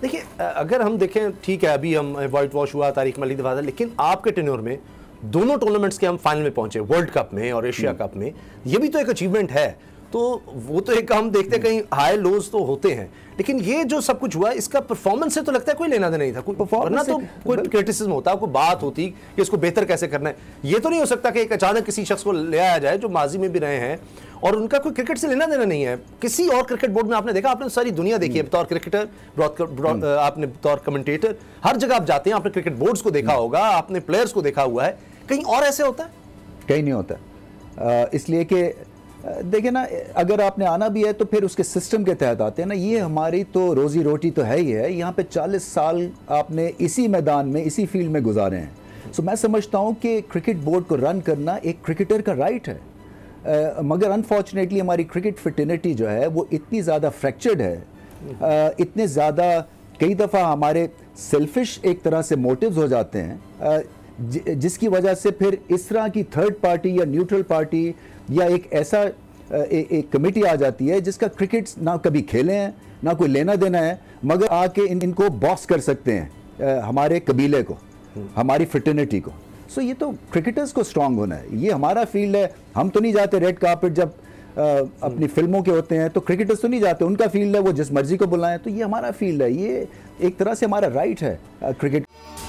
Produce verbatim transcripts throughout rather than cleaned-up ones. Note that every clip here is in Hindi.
देखिए, अगर हम देखें, ठीक है अभी हम वाइट वॉश हुआ, तारिक मलिक दफा, लेकिन आपके टेन्योर में दोनों टूर्नामेंट्स के हम फाइनल में पहुंचे, वर्ल्ड कप में और एशिया कप में, ये भी तो एक अचीवमेंट है। तो वो तो एक हम देखते हैं कहीं हाई लोज तो होते हैं, लेकिन ये जो सब कुछ हुआ इसका परफॉर्मेंस से तो लगता है कोई लेना देना नहीं था। कोई परफॉर्मेंस तो कोई क्रिटिसिज्म होता, कोई बात होती कि इसको बेहतर कैसे करना है। ये तो नहीं हो सकता कि एक अचानक किसी शख्स को ले आया जाए जो माजी में भी रहे हैं और उनका कोई क्रिकेट से लेना देना नहीं है। किसी और क्रिकेट बोर्ड में आपने देखा, आपने सारी दुनिया देखी है बतौर क्रिकेटर, आपने बतौर कमेंटेटर, हर जगह आप जाते हैं, आपने क्रिकेट बोर्ड्स को देखा होगा, आपने प्लेयर्स को देखा हुआ है, कहीं और ऐसे होता है? कहीं नहीं होता। इसलिए कि देखिए ना, अगर आपने आना भी है तो फिर उसके सिस्टम के तहत आते हैं ना। ये हमारी तो रोजी रोटी तो है ही है। यहाँ पे चालीस साल आपने इसी मैदान में, इसी फील्ड में गुजारे हैं। सो मैं समझता हूँ कि क्रिकेट बोर्ड को रन करना एक क्रिकेटर का राइट है। uh, मगर अनफॉर्चुनेटली हमारी क्रिकेट फिटर्निटी जो है वो इतनी ज़्यादा फ्रैक्चर्ड है, uh, इतने ज़्यादा कई दफ़ा हमारे सेल्फिश एक तरह से मोटिव्स हो जाते हैं, uh, जिसकी वजह से फिर इस तरह की थर्ड पार्टी या न्यूट्रल पार्टी या एक ऐसा ए, एक कमेटी आ जाती है जिसका क्रिकेट ना कभी खेले हैं, ना कोई लेना देना है, मगर आके इन इनको बॉस कर सकते हैं, हमारे कबीले को, हमारी फ्रेटर्निटी को। सो ये तो क्रिकेटर्स को स्ट्रांग होना है, ये हमारा फील्ड है। हम तो नहीं जाते रेड कार्पेट जब आ, अपनी फिल्मों के होते हैं, तो क्रिकेटर्स तो नहीं जाते, उनका फील्ड है, वो जिस मर्जी को बुलाएं। तो ये हमारा फील्ड है, ये एक तरह से हमारा राइट है क्रिकेट।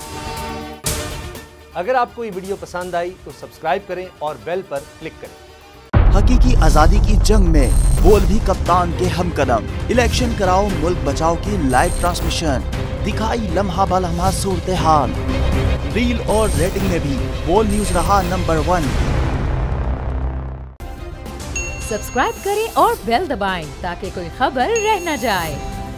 अगर आपको ये वीडियो पसंद आई तो सब्सक्राइब करें और बेल पर क्लिक करें। हकीकी आजादी की जंग में बोल भी कप्तान के हमकदम। इलेक्शन कराओ मुल्क बचाओ की लाइव ट्रांसमिशन, दिखाई लम्हा बलम्हा सूरत हाल। रील और रेटिंग में भी बोल न्यूज रहा नंबर वन। सब्सक्राइब करें और बेल दबाएं ताकि कोई खबर रह न जाए।